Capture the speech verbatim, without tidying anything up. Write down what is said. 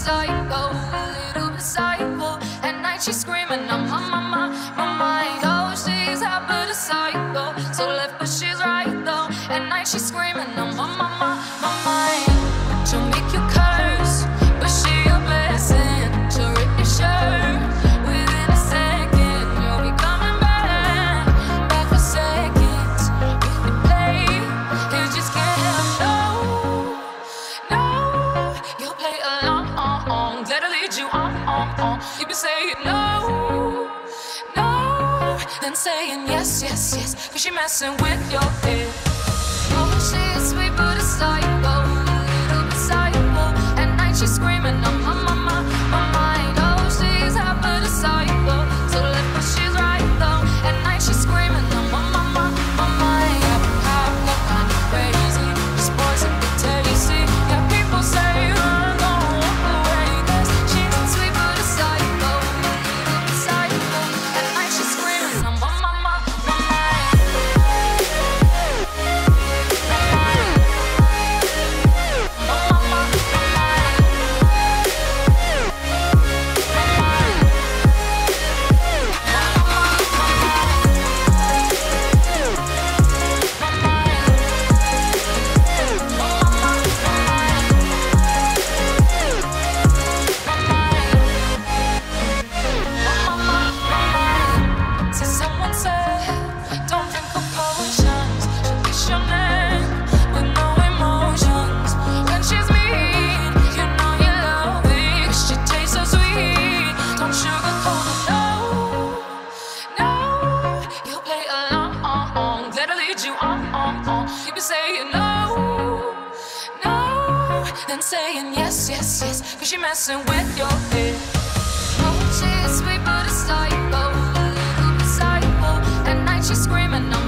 psycho, a little bit psycho. At night she's screaming, I'm on my mind, my mind. Oh, she's hot but a psycho, so left but she's right though. At night she's screaming, I'm on my mind, my mind. She'll make you curse, but she a blessing. She'll rip your shirt within a second. You'll be coming back, back for seconds. If you play, you just can't help no, no. You'll play along, let her lead you on, on, on. You be saying no, no, then saying yes, yes, yes, cause she messing with your head. Oh, she's sweet but a psycho, a little bit psycho. At night she's screaming, I'm on my mind, my mind. Oh, she's hot but a psycho, so left but she's right though. At night she's screaming, I'm on my mind, my mind. Yeah, hot, look kind of crazy, this boy's a bit tasty. Yeah, people say I'm gonna walk away, cause she's sweet but a psycho, a little bit psycho. At night she's screaming, I'm on my mind, my mind. See, someone said, don't drink her potions. She'll kiss your neck with no emotions. When she's mean, you know you love it, 'cause she tastes so sweet. Don't sugarcoat it, no, no. You'll play along, let her lead you on, on, on. You be saying no, no, then saying yes, yes, yes, 'cause she messing with your head. Oh, she's sweet but a psycho, a little bit psycho. At night she's screaming, I'm